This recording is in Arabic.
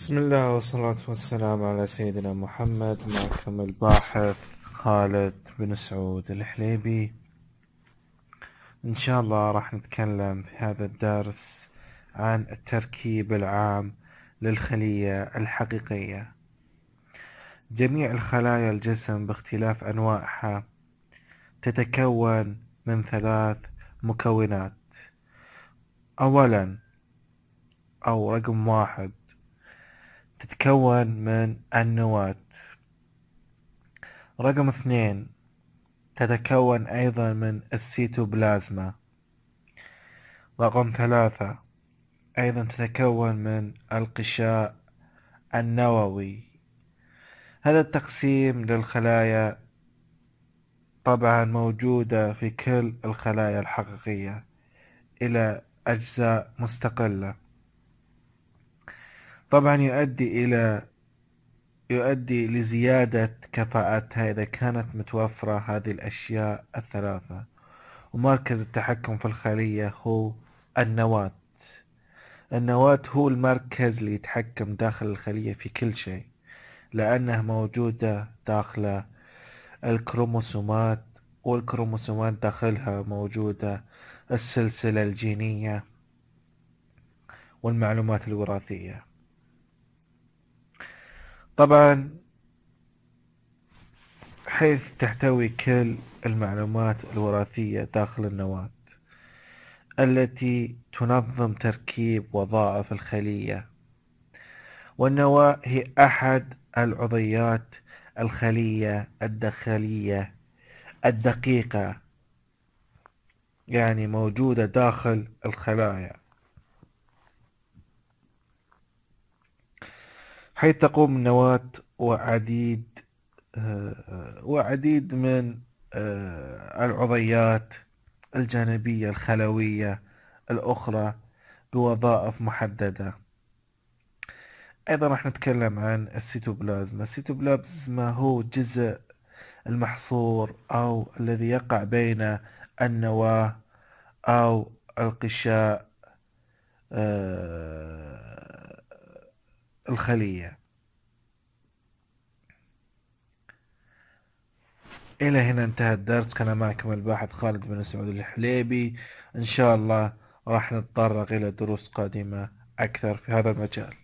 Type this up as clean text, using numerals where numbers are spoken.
بسم الله والصلاة والسلام على سيدنا محمد. معكم الباحث خالد بن سعود الحليبي. إن شاء الله راح نتكلم في هذا الدرس عن التركيب العام للخلية الحقيقية. جميع الخلايا الجسم باختلاف أنواعها تتكون من 3 مكونات. أولا أو رقم 1 تتكون من النواة. رقم 2 تتكون أيضا من السيتوبلازما. رقم 3 أيضا تتكون من الغشاء النووي. هذا التقسيم للخلايا طبعا موجودة في كل الخلايا الحقيقية إلى أجزاء مستقلة، طبعا يؤدي لزيادة كفاءتها إذا كانت متوفرة هذه الأشياء الثلاثة. ومركز التحكم في الخلية هو النواة. النواة هو المركز اللي يتحكم داخل الخلية في كل شيء، لأنها موجودة داخل الكروموسومات، والكروموسومات داخلها موجودة السلسلة الجينية والمعلومات الوراثية. طبعا حيث تحتوي كل المعلومات الوراثية داخل النواة التي تنظم تركيب وظائف الخلية. والنواة هي أحد العضيات الخلية الداخلية الدقيقة، يعني موجودة داخل الخلايا، حيث تقوم النواة وعديد من العضيات الجانبية الخلوية الأخرى بوظائف محددة. أيضا راح نتكلم عن السيتوبلازما. السيتوبلازما هو جزء المحصور أو الذي يقع بين النواة أو الغشاء الخلية. إلى هنا انتهى الدرس. كان معكم الباحث خالد بن سعود الحليبي. إن شاء الله راح نتطرق إلى دروس قادمة أكثر في هذا المجال.